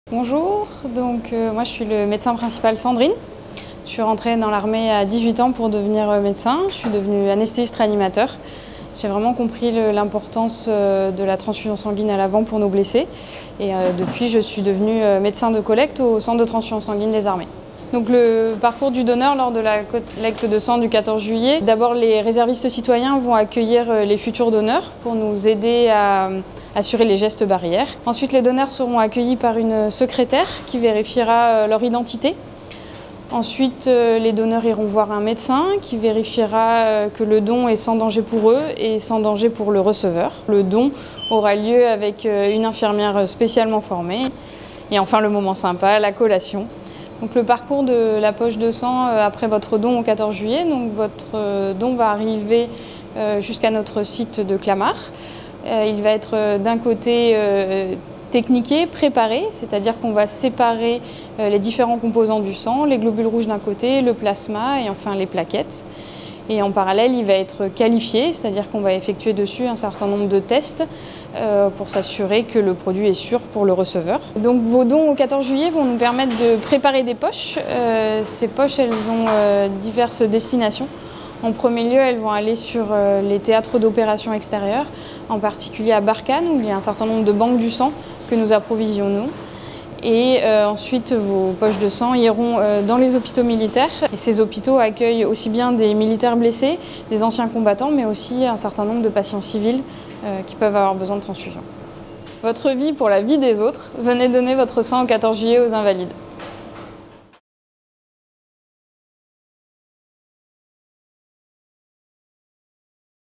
Bonjour, moi je suis le médecin principal Sandrine. Je suis rentrée dans l'armée à 18 ans pour devenir médecin. Je suis devenue anesthésiste réanimateur. J'ai vraiment compris l'importance de la transfusion sanguine à l'avant pour nos blessés. Et depuis, je suis devenue médecin de collecte au centre de transfusion sanguine des armées. Donc le parcours du donneur lors de la collecte de sang du 14 juillet. D'abord, les réservistes citoyens vont accueillir les futurs donneurs pour nous aider à assurer les gestes barrières. Ensuite, les donneurs seront accueillis par une secrétaire qui vérifiera leur identité. Ensuite, les donneurs iront voir un médecin qui vérifiera que le don est sans danger pour eux et sans danger pour le receveur. Le don aura lieu avec une infirmière spécialement formée. Et enfin, le moment sympa, la collation. Donc, le parcours de la poche de sang après votre don au 14 juillet. Donc, votre don va arriver jusqu'à notre site de Clamart. Il va être d'un côté techniqué, préparé, c'est-à-dire qu'on va séparer les différents composants du sang, les globules rouges d'un côté, le plasma et enfin les plaquettes. Et en parallèle, il va être qualifié, c'est-à-dire qu'on va effectuer dessus un certain nombre de tests pour s'assurer que le produit est sûr pour le receveur. Donc vos dons au 14 juillet vont nous permettre de préparer des poches. Ces poches, elles ont diverses destinations. En premier lieu, elles vont aller sur les théâtres d'opérations extérieures, en particulier à Barkhane, où il y a un certain nombre de banques du sang que nous approvisionnons. Et ensuite, vos poches de sang iront dans les hôpitaux militaires. Et ces hôpitaux accueillent aussi bien des militaires blessés, des anciens combattants, mais aussi un certain nombre de patients civils qui peuvent avoir besoin de transfusion. Votre vie pour la vie des autres, venez donner votre sang au 14 juillet aux Invalides.